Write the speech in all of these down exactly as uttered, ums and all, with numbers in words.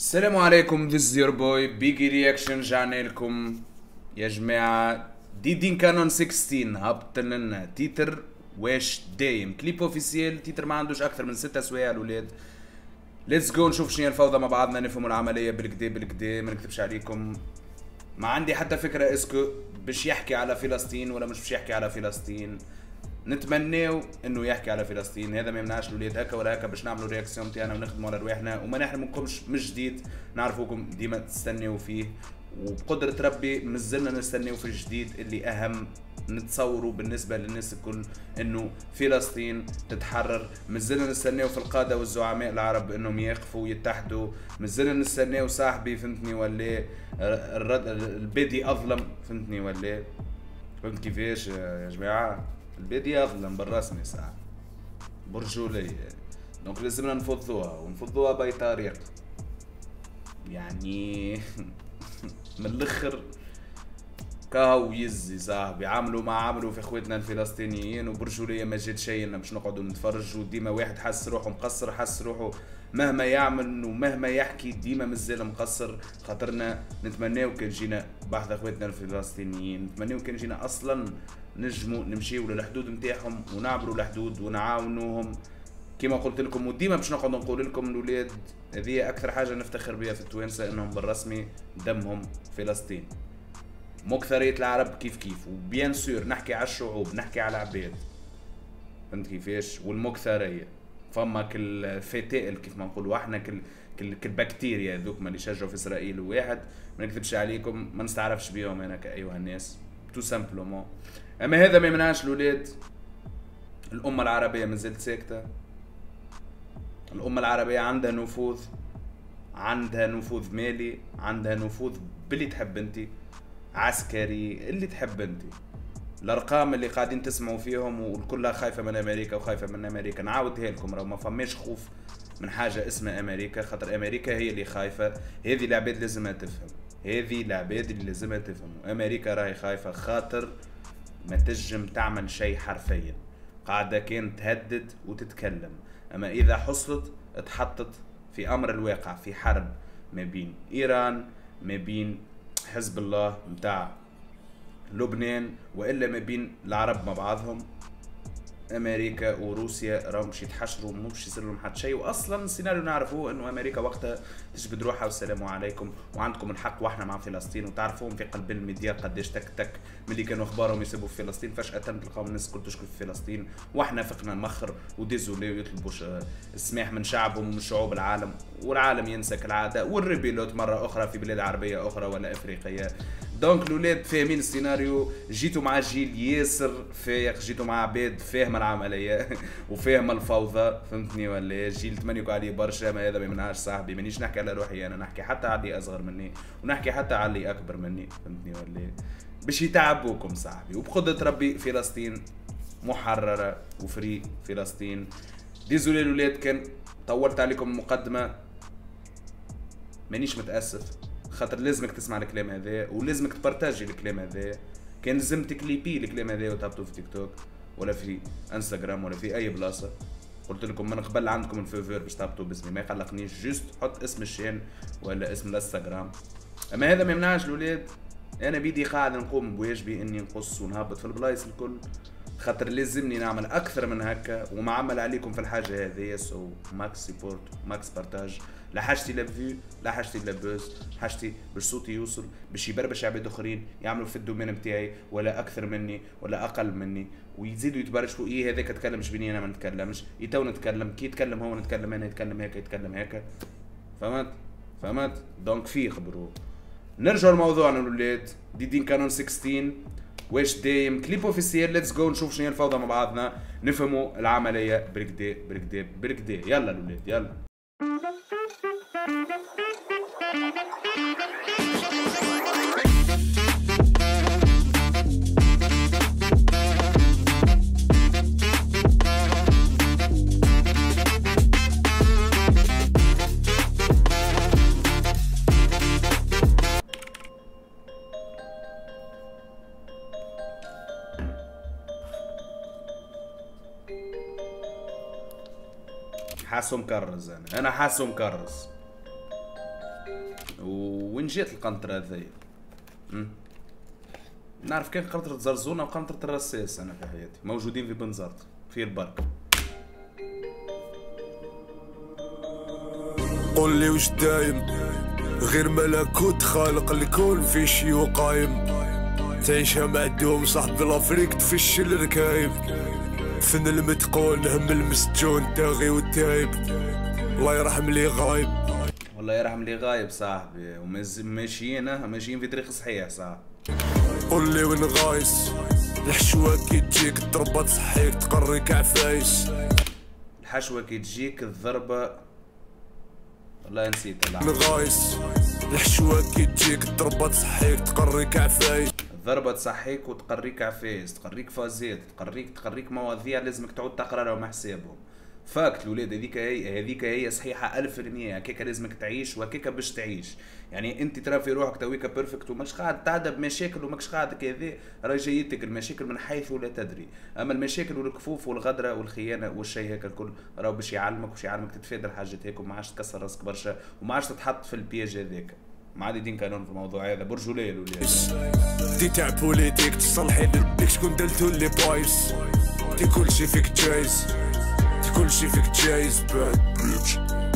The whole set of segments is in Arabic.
السلام عليكم. this is your boy بيجي رياكشن. رجعنا لكم يا جماعة. دي دين كانون ستاشر هبط لنا تيتر واش دايم كليب اوفيسيال. تيتر ما عندوش اكثر من ستة سوايع الاولاد. ليتس جو نشوف شنو هي الفوضى مع بعضنا، نفهموا العملية بالكدا بالكدا. ما نكتبش عليكم، ما عندي حتى فكرة اسكو باش يحكي على فلسطين ولا مش باش يحكي على فلسطين. نتمناو انه يحكي على فلسطين، هذا ما يمنعش الاولاد هكا ولا هكا باش نعملوا رياكسيون تاعنا ونخدموا على رواحنا وما نحرمكمش من جديد. نعرفوكم ديما تستناو فيه، وبقدرة ربي مازلنا نستناو في الجديد اللي اهم نتصوروا بالنسبة للناس الكل انه فلسطين تتحرر. مازلنا نستناو في القادة والزعماء العرب انهم يقفوا ويتحدوا. مازلنا نستناو صاحبي فهمتني ولا البادي اظلم فهمتني ولا فهمت كيفاش يا جماعة. البادية أظلم بالرسمي ساعة برجولية، دونك لازمنا نفضوها ونفضوها بأي طريقة يعني. من الأخر كاو يزي صاحبي، عملوا ما عملوا في اخوتنا الفلسطينيين وبرجولية ما جات شيء باش نقعدوا نتفرجوا. ديما واحد حس روحه مقصر، حس روحه مهما يعمل ومهما يحكي ديما مازال مقصر. خاطرنا نتمناو كان جينا بحث اخوتنا الفلسطينيين، نتمناو كان جينا اصلا نجموا نمشيو للحدود نتاعهم ونعبروا الحدود ونعاونوهم كما قلت لكم. وديما باش نقعد نقول لكم الاولاد هذه اكثر حاجه نفتخر بها في التوانسه، انهم بالرسمي دمهم فلسطين. مكثرية العرب كيف كيف، وبيان سور نحكي على الشعوب، نحكي على العباد فهمت كيفاش. والمكثرية فما كل فتائل كيف ما نقولوا احنا، كل كل كالبكتيريا ذوك اللي شجعوا في اسرائيل. وواحد ما نكذبش عليكم ما نستعرفش بيهم انا كايها الناس تو سامبلومون. اما هذا ما يمنعش الاولاد الامه العربيه مازالت ساكته. الامه العربيه عندها نفوذ، عندها نفوذ مالي، عندها نفوذ باللي تحب انت، عسكري اللي تحب انت. الارقام اللي قاعدين تسمعوا فيهم والكلها خايفه من امريكا وخايفه من امريكا، نعاودها لكم راه ما فماش خوف من حاجه اسمها امريكا، خاطر امريكا هي اللي خايفه. هذه العباد لازمها تفهم، هذه العباد اللي لازمها تفهم. امريكا راهي خايفه خاطر ما تجم تعمل شيء حرفيا. قاعده كان تهدد وتتكلم، اما اذا حصلت اتحطت في امر الواقع في حرب ما بين ايران ما بين حزب الله متاع لبنان، والا ما بين العرب مع بعضهم. امريكا وروسيا راهم باش يتحشروا، مو باش يصير لهم حتى شيء. واصلا السيناريو نعرفوه انه امريكا وقتها تجبد روحها والسلام عليكم وعندكم الحق واحنا مع فلسطين. وتعرفوهم في قلب الميديا قداش تك تك ملي كانوا اخبارهم يسبوا في فلسطين فجاه تلقاو الناس الكل تشكر في فلسطين. واحنا فقنا نمخر وديزولي ويطلبوا السماح من شعبهم ومن شعوب العالم، والعالم ينسى كالعاده والريبيلوت مره اخرى في بلاد عربيه اخرى ولا افريقيه. دونك الاولاد فاهمين السيناريو، جيتوا مع جيل ياسر فايق، جيتوا مع عباد فاهمه العمليه وفاهمه الفوضى فهمتني ولا. جيل تمنيكوا عليه برشا، ما هذا ما يمنعش صاحبي. مانيش نحكي على روحي انا، نحكي حتى على اللي اصغر مني ونحكي حتى على اللي اكبر مني فهمتني ولا، باش يتعبوكم صاحبي. وبقدرة ربي فلسطين محرره وفري فلسطين. ديزولي الاولاد كان طولت عليكم المقدمه، مانيش متاسف خاطر لازمك تسمع الكلام هذا ولازمك تبارتاجي الكلام هذا. كان لازم تكليبي الكلام هذا وتهبطوا في تيك توك ولا في انستغرام ولا في اي بلاصه. قلت لكم من قبل عندكم الفيفور باش تهبطوا باسمي، ما يقلقنيش، جوست حط اسم الشين ولا اسم الانستغرام. اما هذا ما يمنعش الاولاد انا بيدي قاعد نقوم بواجبي اني نقص ونهبط في البلايص الكل، خاطر لازمني نعمل اكثر من هكا وما عمل عليكم في الحاجه هذه. سو ماكس سيبورت ماكس بارتاج. لا حاجتي لا فيو لا حاجتي لا بوز، حاجتي باش صوتي يوصل باش يبربش عباد اخرين يعملوا في الدومين نتاعي ولا اكثر مني ولا اقل مني ويزيدوا يتبرشوا. ايه هذاك تكلمش بيني انا ما نتكلمش، يتو نتكلم كي يتكلم هو نتكلم انا، يتكلم هيك يتكلم هيك فهمت فهمت. دونك فيق برو. نرجعوا لموضوعنا الاولاد. دي دين كانون ستاشر واش دايم كليب اوفيسيال. ليتس جو نشوف شنو هي الفوضى مع بعضنا، نفهموا العمليه بالكدا بالكدا بالكدا. يلا الاولاد يلا. حاسه مكرز، انا انا حاسه مكرز. وين جات القنطرة هذيا؟ نعرف كان قنطرة زرزونة وقنطرة الرصاص أنا في حياتي، موجودين في بنزرت في البرك. قول لي وش دايم غير ملكوت خالق الكون في شي وقايم، تعيشها معدوم صاحبي لافريك تفشل الركايب، فن المتقون هم المسجون تاغي والتايب، الله يرحم لي غايب. والله يرحم لي غايب صاحبي، وماشيين ماشيين في طريق صحيح صاحبي. قول لي وين غايس الحشوة كي تجيك الضربة تصحيك تقريك عفايس، الحشوة كي تجيك الضربة والله نسيت وين غايس الحشوة كي تجيك الضربة تصحيك تقريك عفايس، الضربة تصحيك وتقريك عفايس، تقريك فازات، تقريك تقريك مواضيع لازمك تعود تقرا لهم حسابهم. فاكت الولاد هذيك هي هذيك هي صحيحه ألف في المية، هكاك لازمك تعيش وهكاك باش تعيش. يعني انت ترى في روحك تويك بيرفكت وماكش قاعد تعدى بمشاكل وماكش قاعد كذا، راه جايتك المشاكل من حيث لا تدري، اما المشاكل والكفوف والغدره والخيانه والشيء هكا الكل راه باش يعلمك باش يعلمك تتفادى الحاجات هيك وما عادش تكسر راسك برشا وما عادش تتحط في البياج هذاك. ما عاد يدين قانون في الموضوع هذا برجوليه الولاد. دي تاع بوليتيك تصلحي لك شكون دلتو اللي بايس، دي كلشي فيك جايز كلشي فيك جايز باد بيتش،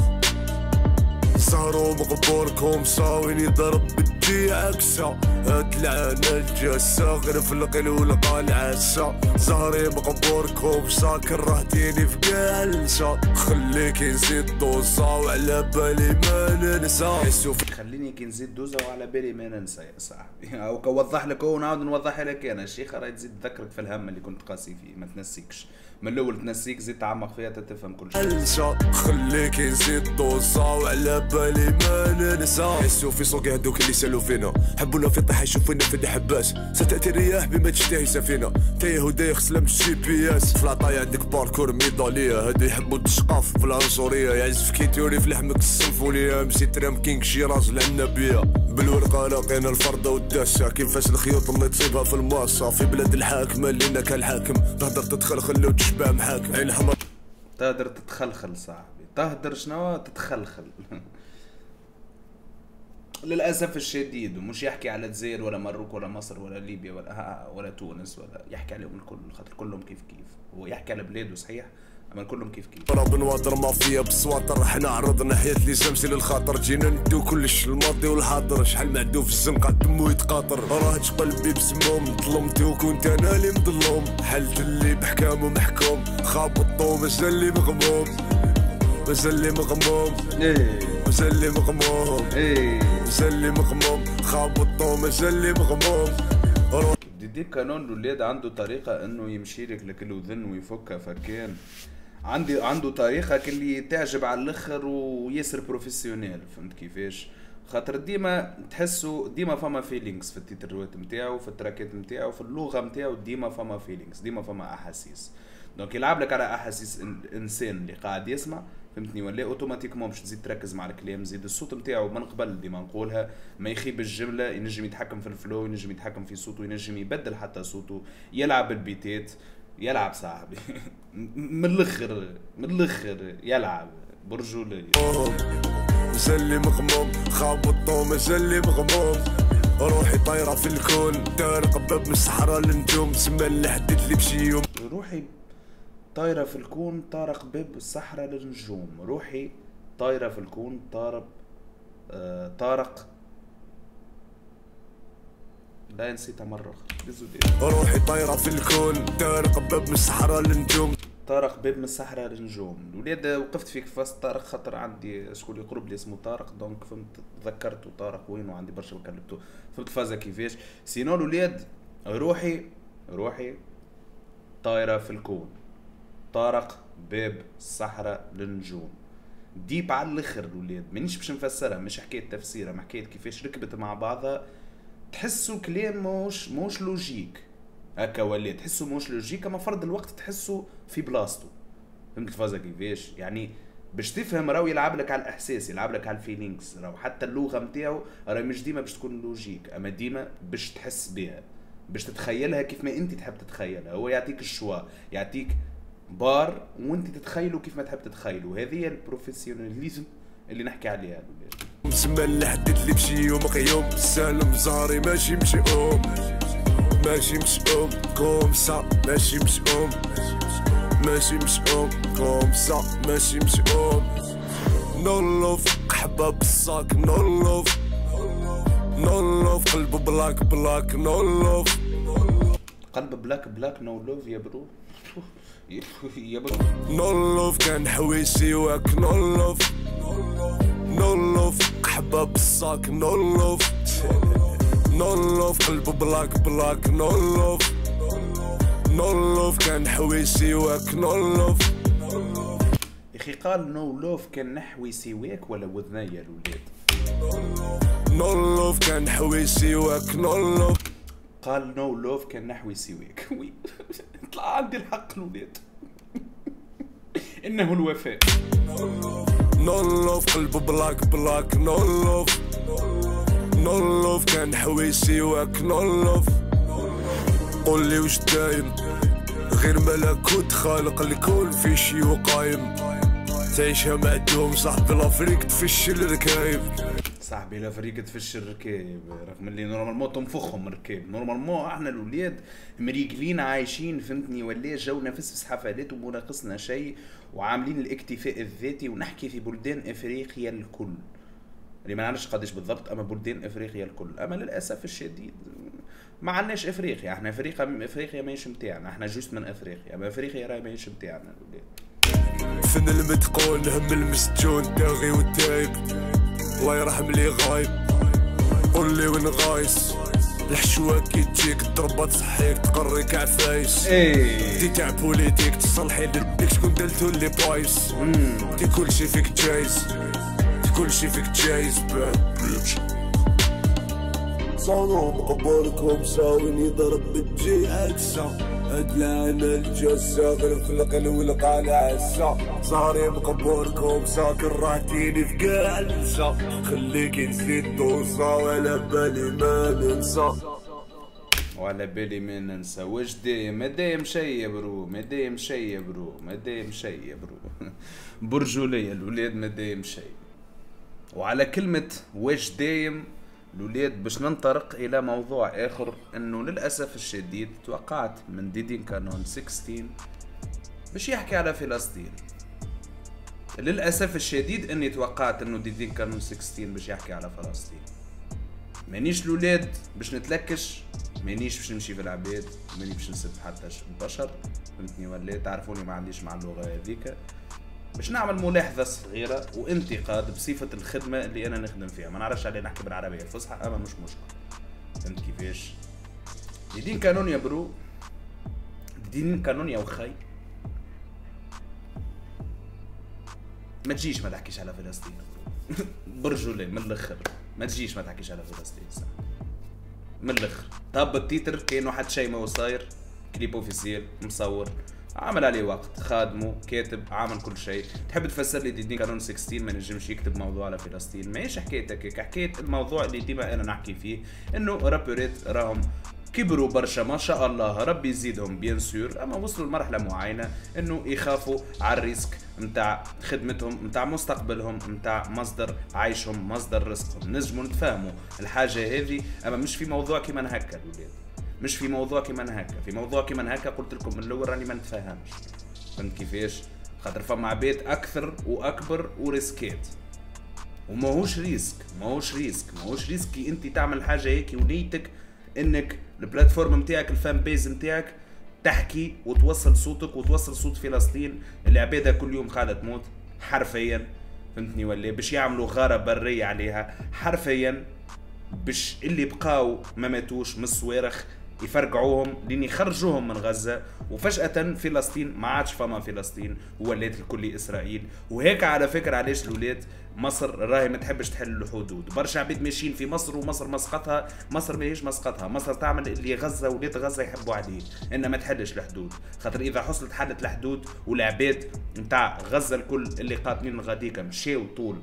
صاروا مقبوركم صاوين يضرب بدي عكسة، هاد العانة الجاسة غير في القل والقا العاسة، زهري مقبوركم ساكن رهتيني في جالسة، خليك نزيد دوزة وعلى بالي ما ننسى، خليني كي نزيد دوزة وعلى بالي ما ننسى يا صاحبي. او كوضح لك هو ونعاود نوضح لك انا، الشيخ راه تزيد تذكرك في الهم اللي كنت قاسي فيه، ما تنسيكش من الاول تنسيك زيد تعمق فيها تتفهم كل شيء. خليك نزيد دوزة وعلى بالي ما ننسى، حسوا في سوق هذوك اللي سالوا فينا، حبونا في طيحة يشوفونا في الحباس، ستأتي الرياح بما تشتهي سفينة، تايه ودايخ سلام الجي بي اس، في العطايا عندك باركور ميدالية، هادو يحبوا التشقاف في العنصرية، يعزف كيتوري في لحمك السيمفونية، مسي ترام كينغ شي راجل النبية، بالورقة لاقينا الفردة والداسة، كيفاش الخيوط اللي تصيبها في الماصة، في بلاد الحاكمة اللي كان الحاكم، تهدر تتخلخل وتشبع محاكم، عين حمر تهدر تتخلخل صاحبي، تهدر شنو تتخلخل. للاسف الشديد، ومش يحكي على الجزائر ولا مروك ولا مصر ولا ليبيا ولا ولا تونس ولا يحكي عليهم الكل، خاطر كلهم كيف كيف، هو يحكي على بلاده صحيح اما كلهم كيف كيف. راه بنواطر مافيا بالسواطر، حنا عرضنا حياة اللي سمسي للخاطر، جينا ندو كلش الماضي والحاضر، شحال معدو في الزنقة دمو يتقاطر، راه قلبي بسموم ظلمتي وكنت انا اللي مظلوم، حلت اللي بحكام ومحكوم، خابطو مازال اللي مغموم، مازال اللي مغموم، مازال اللي مغموم، مازال اللي مغموم، خابطو مازال اللي مغموم. ديب كانون الولاد عنده طريقة انه يمشي لك لكل وذن ويفكها فكان عندي عنده طريقة كلي تعجب على الاخر وياسر بروفيسيونيل، فهمت كيفاش؟ خاطر ديما تحسوا ديما فما فيلينغز في التيتروات نتاعو في التراكات نتاعو في اللغة نتاعو، ديما فما فيلينغز ديما فما احاسيس، دونك يلعب لك على احاسيس الانسان اللي قاعد يسمع، فهمتني ولا اوتوماتيكمون باش تزيد تركز مع الكلام، زيد الصوت نتاعو من قبل ديما نقولها ما يخيب الجمله، ينجم يتحكم في الفلو، ينجم يتحكم في صوته، ينجم يبدل حتى صوته، يلعب بالبيتات، يلعب صاحبي. من الاخر من الاخر يلعب برجوليه. مازال اللي مغموم خابطو مازال اللي مغموم، روحي طايره في الكون دارق باب من الصحراء للنجوم، تسمى لحدت لي بشي يوم، روحي طايرة في الكون طارق باب الصحراء للنجوم، روحي طايرة في الكون طارق آه طارق لا نسيتها مرة روحي طايرة في الكون طارق باب من الصحراء للنجوم، طارق باب من الصحراء للنجوم. الولاد وقفت فيك في وسط طارق خاطر عندي شكون يقرب لي اسمه طارق، دونك فهمت تذكرته طارق وين وعندي برشا كلمته، فهمت فازا كيفاش. سينو الولاد روحي روحي طايرة في الكون طارق باب الصحراء للنجوم، ديب على الاخر الولاد، مانيش باش نفسرها، مش حكايه تفسيرها، ما حكايه كيفاش ركبت مع بعضها، تحسوا كلام موش موش لوجيك هكا، ولا تحسوا موش لوجيك اما فرض الوقت تحسوا في بلاصتو، فهمت الفازه كيفاش؟ يعني باش تفهم راهو يلعب لك على الاحساس، يلعب لك على الفيلينغز، راهو حتى اللغه نتاعو راهي مش ديما باش تكون لوجيك، اما ديما باش تحس بها، باش تتخيلها كيف ما انت تحب تتخيلها، هو يعطيك الشوا، يعطيك بار وانت تتخيلوا كيف ما تحب تتخيلوا، هذه هي البروفيسيوناليزم اللي نحكي عليها. سمان لحدد لي بشي يوم قيوم سالم زهري ماشي مشؤوم ماشي مشؤوم كومسا ماشي مشؤوم ماشي مشؤوم كومسا ماشي مشؤوم نو لوف قحبة بالصاك نو لوف نو لوف قلب بلاك بلاك نو لوف قلب بلاك بلاك نو لوف يا برو يا برو نو لوف كان حويسي واك نو لوف نو لوف قحبة بالصاك نو لوف نو لوف قلب بلاك بلاك نو لوف نو لوف كان حويسي واك نو لوف يا اخي قال نو لوف كان نحوي سواك ولا وذنيا الولاد نو لوف كان حويسي واك نو لوف قال نو لوف كان نحوي سواك وي طلع عندي الحق الولاد انه الوفاء نو لوف قلب بلاك بلاك نو لوف نو لوف كان حويسي واك نو لوف قول لي وش دايم غير ملكوت خالق الكون في شي وقايم تعيشها معدوم صاحبي لافريك تفشل الركايب صاحبي لافريك تفشل الركايب رغم اللي نورمالمون تنفخهم الركايب نورمالمون احنا الاولاد مريقلين عايشين فهمتني ولا جونا فسفس حفلات ومناقصنا شيء وعاملين الاكتفاء الذاتي ونحكي في بلدان افريقيا الكل اللي ما نعرفش قداش بالضبط اما بلدان افريقيا الكل اما للاسف الشديد ما عندناش افريقيا احنا افريقيا افريقيا ماهيش نتاعنا احنا جوست من افريقيا اما افريقيا راهي ماهيش نتاعنا الاولاد فن المتقون هم المسجون داغي والتايب الله يرحم لي غايب قول لي وين غايس الحشوة كي تجيك تضربات صحيك تقريك عفايس دي تاع بوليتيك تصلحي لديك شكون دلتو اللي بايس دي كلشي فيك جايز دي كلشي فيك جايز بيتش صانوم قبولكم ساوين يضرب بالجي عكسة ادلعنا الجسة غير فلق والقال عسى صاري مقبولكم ساكن راحتيني في قاع النسا خليك نزيد توصى ولا بالي ما ننسى وعلى بالي ما ننسى واش دايم ما دايم شي يا برو ما دايم شي يا برو ما دايم شي يا برو برجولية الولاد ما دايم شي وعلى كلمة واش دايم الولاد باش ننطرق الى موضوع اخر انه للاسف الشديد توقعت من ديدين كانون ستة عشر باش يحكي على فلسطين للاسف الشديد اني توقعت انه ديدين كانون ستة عشر باش يحكي على فلسطين مانيش الولاد باش نتلكش مانيش باش نمشي في العباد ماني باش نسب حتى البشر فهمتني ولا تعرفوني ما عنديش مع اللغه هذيك باش نعمل ملاحظه صغيره وانتقاد بصفه الخدمه اللي انا نخدم فيها ما نعرفش عليه نحكي بالعربيه الفصحى اما مش مشكل فهمت كيفاش دين قانون يا برو دين قانون يا وخي ما تجيش ما تحكيش على فلسطين برجولي من الاخر ما تجيش ما تحكيش على فلسطين صح من الاخر طب التيتر كانه حد شيء ما هو صاير كليب اوفيسيال مصور عمل عليه وقت خادمه كاتب عامل كل شيء تحب تفسر لي ديدين قانون ستة عشر ما نجمش يكتب موضوع على فلسطين ماهيش حكايتك هيك حكايه الموضوع اللي ديما انا نحكي فيه انه رابوريت راهم كبروا برشا ما شاء الله ربي يزيدهم بيان سور اما وصلوا لمرحله معينه انه يخافوا على الريسك نتاع خدمتهم نتاع مستقبلهم نتاع مصدر عيشهم مصدر رزقهم نجموا نتفاهموا الحاجه هذه اما مش في موضوع كيما هكا الولاد مش في موضوع كيما هكا في موضوع كيما هكا قلت لكم من الاول راني ما نتفاهمش فهمت كيفاش خاطر فما عباد اكثر واكبر وريسكات وماهوش ريسك ماهوش ريسك ماهوش ريسك كي انت تعمل حاجه هيك ونيتك انك البلاتفورم نتاعك الفان بيز نتاعك تحكي وتوصل صوتك وتوصل صوت فلسطين اللي عبادها كل يوم قاعده تموت حرفيا فهمتني ولا باش يعملوا غاره بريه عليها حرفيا باش اللي بقاو ما ماتوش من الصواريخ يفرقعوهم لين يخرجوهم من غزه وفجاه فلسطين ما عادش فما فلسطين ولات الكل اسرائيل وهيك على فكره علاش الاولاد مصر راهي ما تحبش تحل الحدود برشا عباد ماشيين في مصر ومصر مسقطها مصر ماهيش مسقطها مصر تعمل اللي غزه ولاد غزه يحبوا عليه انها ما تحلش الحدود خاطر اذا حصلت حلت الحدود والعباد نتاع غزه الكل اللي قاطنين غاديكا مشاو طول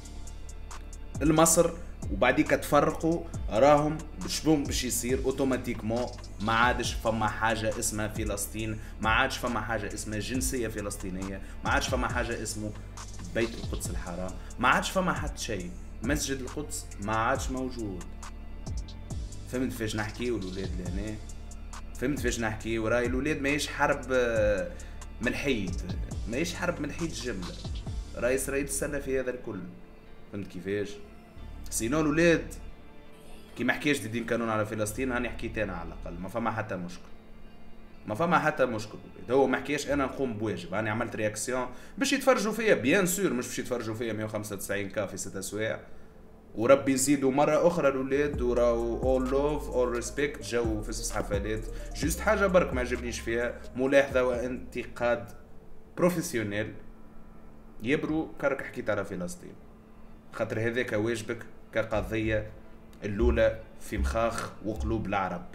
لمصر وبعديك تفرقوا راهم بشبون باش يصير اوتوماتيكمون ما عادش فما حاجه اسمها فلسطين ما عادش فما حاجه اسمها جنسيه فلسطينيه ما عادش فما حاجه اسمه بيت القدس الحرام ما عادش فما حتى شيء مسجد القدس ما عادش موجود. فهمت فاش نحكي والولاد لهنا؟ فهمت فاش نحكي؟ وراي الولاد ماهيش حرب من الحيد، ماهيش حرب من الحيد جملة، راي اسرائيل تستنى في هذا الكل. فهمت كيفاش؟ سينو الولاد كي ما حكيش دين قانون على فلسطين هاني حكيت انا على الاقل، ما فما حتى مشكل، ما فما حتى مشكل. هو ما حكيش انا نقوم بواجب، انا عملت رياكسيون باش يتفرجوا فيا بيان سور، مش باش يتفرجوا فيا مية وخمسة وتسعين كا في ستة سوايع. وربي يزيدوا مره اخرى الاولاد، وراو اول لوف اول ريسبكت جاو في سبس حفلات. جوست حاجه برك ما عجبنيش فيها، ملاحظه وانتقاد بروفيسيونيل يبرو كرك حكيت على فلسطين، خاطر هذاك واجبك كقضيه الاولى في مخاخ وقلوب العرب.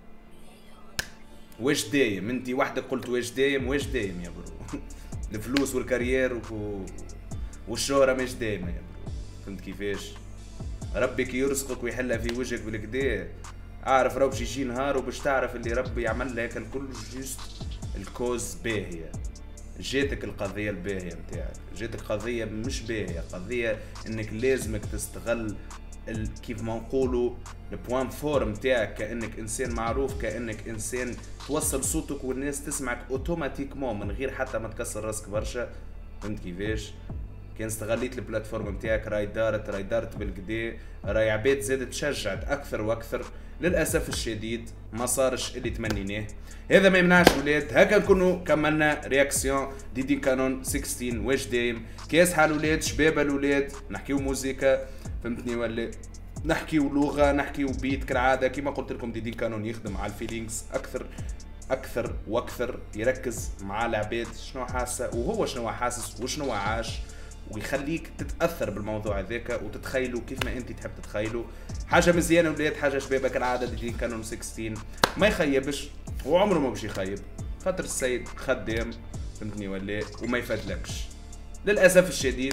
واش دايم انت وحدك قلت واش دايم؟ واش دايم يا برو؟ الفلوس والكارير و... والشهرة مش دايما يا برو. فهمت كيفاش؟ ربي كي يرزقك ويحلها في وجهك بالكدا، اعرف راه باش يجي نهار وباش تعرف اللي ربي يعمل لك الكل جوست الكوز باهية. جاتك القضية الباهية متاعك، جاتك قضية مش باهية، قضية انك لازمك تستغل ال... كيف ما نقولوا البوان فور متاعك كانك انسان معروف، كانك انسان توصل صوتك والناس تسمعك اوتوماتيكمون من غير حتى ما تكسر راسك برشا. فهمت كيفاش؟ كان استغليت البلاتفورم متاعك راي دارت راي دارت بالكدا، راي عباد زادت تشجعت اكثر واكثر. للاسف الشديد ما صارش اللي تمنيناه. هذا ما يمنعش ولاد هكا نكونوا كملنا رياكسيون دي دين قانون ستة عشر. واش دايم كاس حال ولاد شباب الولاد، نحكيو موسيقى فهمتني ولا نحكيو لغه، نحكيو بيت كالعاده. كيما قلت لكم دي دين قانون يخدم على الفيلينغز اكثر اكثر واكثر، يركز مع العباد شنو حاسه وهو شنو حاسس وشنو عاش، ويخليك تتاثر بالموضوع هذاك وتتخيلوا كيف ما انت تحب تتخيلوا. حاجه مزيانه ولاد، حاجه شبابه كالعاده. دي دين قانون ستة عشر ما يخيبش وعمره ما باش يخيب، خاطر السيد خدام فهمتني ولا، وما يفادلكش. للاسف الشديد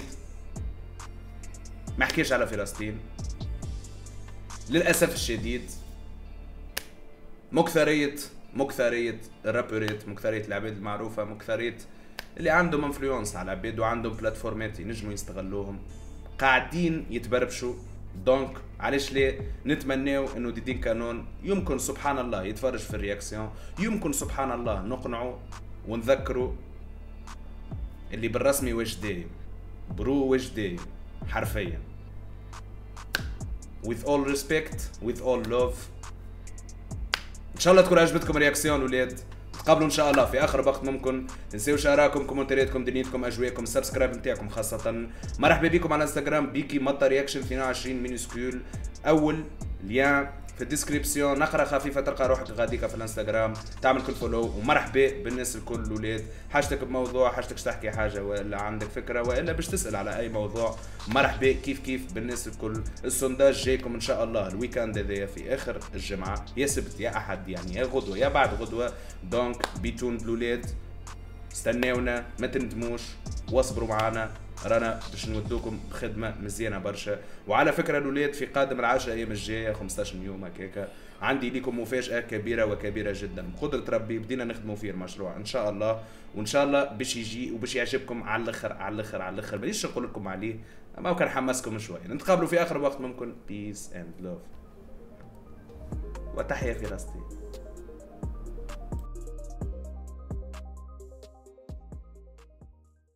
ما حكيش على فلسطين، للاسف الشديد مكثريه مكثريه الرابوريت، مكثريه العباد المعروفه، مكثريه اللي عندهم انفلونس على العباد وعندهم بلاتفورمات ينجموا يستغلوهم قاعدين يتبربشوا. دونك علاش ليه نتمناو انه دي دين قانون يمكن سبحان الله يتفرج في الرياكسيون، يمكن سبحان الله نقنعوا ونذكروا اللي بالرسمي واش دايم برو، واش دايم حرفيا. with all respect with all love. ان شاء الله تكون عجبتكم الرياكسيون ولاد، نتقابلوا ان شاء الله في اخر وقت ممكن. تنسيوش اراءكم، كومنتارياتكم، دنيتكم، اجواءكم، السبسكرايب نتاعكم خاصه. مرحبا بكم على انستغرام بيكي مطا رياكشن اثنين وعشرين مينيسكول، اول ليان في الديسكريبسيون. نقرا خفيفه تلقى روحك غاديك في الانستغرام، تعمل كل فولو. ومرحبا بالناس الكل الاولاد، حاجتك بموضوع، حاجتك تحكي حاجه ولا عندك فكره ولا باش تسال على اي موضوع، مرحبا كيف كيف بالناس الكل. السونداج جايكم ان شاء الله الويكاند هذايا في اخر الجمعه، يا سبت يا احد يعني، يا غدوه يا بعد غدوه. دونك بيتون الاولاد، استناونا ما تندموش واصبروا معنا، رانا باش نودوكم بخدمه مزيانه برشا. وعلى فكره الاولاد في قادم العشرة ايام الجايه خمسطاش يوم هكاكا عندي ليكم مفاجاه كبيره وكبيره جدا بقدره ربي، بدينا نخدموا فيه المشروع ان شاء الله، وان شاء الله باش يجي وباش يعجبكم على الاخر على الاخر على الاخر. مانيش نقول لكم عليه اما كان حمسكم شويه. نتقابلوا في اخر وقت ممكن. بيس اند لوف وتحيا فلسطين.